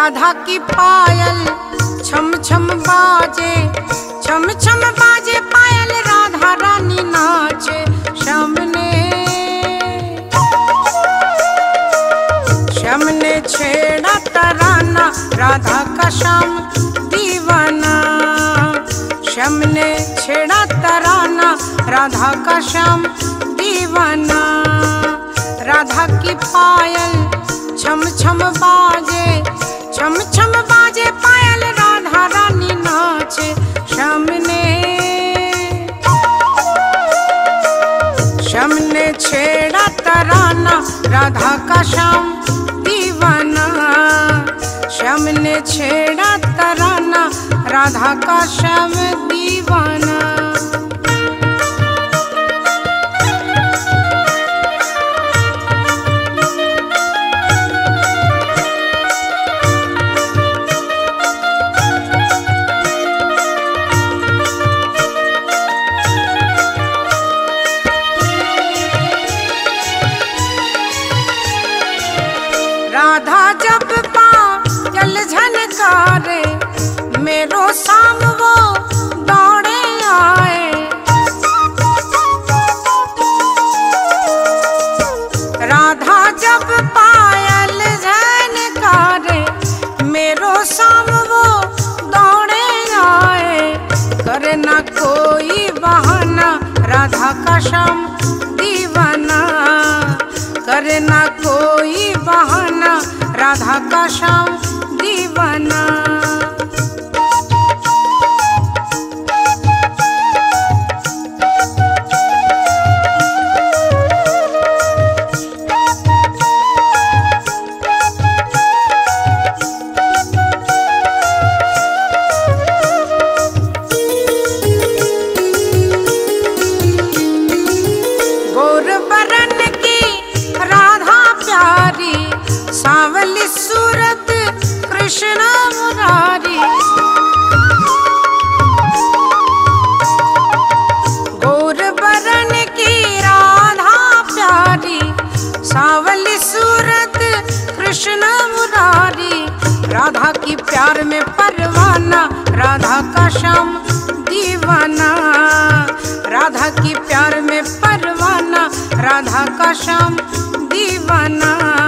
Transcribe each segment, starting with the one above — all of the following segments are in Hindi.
राधा की पायल छम छम बाजे, छम छम बाजे पायल, राधा रानी नाचे। श्याम ने छेड़ा तराना, राधा का श्याम दीवाना। श्याम ने छेड़ा तराना, राधा का श्याम दीवाना। राधा की पायल छम छम बाजे, छम छम बाजे पायल, राधा रानी नाचे। श्याम ने छेड़ा तराना, राधा का श्याम दीवाना। श्याम ने छेड़ा तराना, राधा का श्याम दीवाना। राधा जब पायल झनकारे, मेरो शाम वो दौड़े आए। राधा जब पायल झनकारे, मेरो शाम वो दौड़े आए। करे ना कोई बहाना, राधा का श्याम दीवाना। करे ना कोई बहाना, राधा का श्याम दीवाना। गोर बरन की राधा प्यारी, सांवली सूरत कृष्ण मुरारी। गोर बरन की राधा प्यारी, सांवली सूरत कृष्ण मुरारी। राधा की प्यार में परवाना, राधा का श्याम दीवाना। राधा की प्यार में परवाना, राधा का श्याम दीवाना।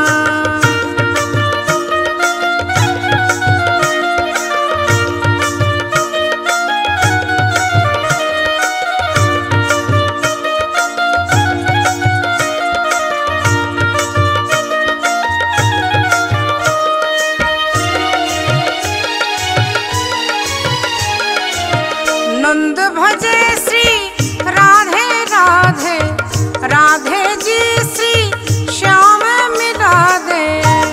नंद भजे श्री राधे राधे, राधे जी श्री श्याम मिला दे।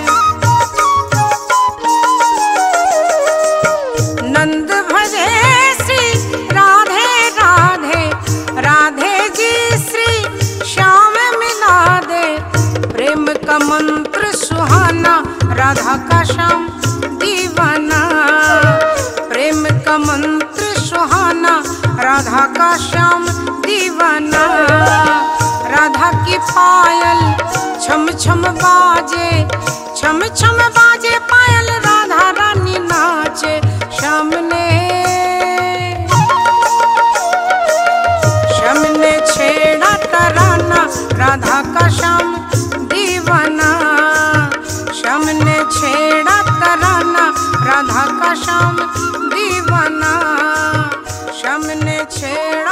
नंद भजे श्री राधे राधे, राधे जी श्री श्याम मिला दे। प्रेम का मंत्र सुहाना, राधा का श्याम दीवाना। प्रेम का मंत्र सुहाना, राधा का श्याम दीवाना। राधा की पायल छम छम बाजे, छम छम बाजे पायल, राधा रानी नाचे। श्याम ने छेड़ा तराना, राधा का श्याम दीवाना। श्याम ने छेड़ा तराना, राधा का श्याम दीवाना। श्याम ने छेड़ा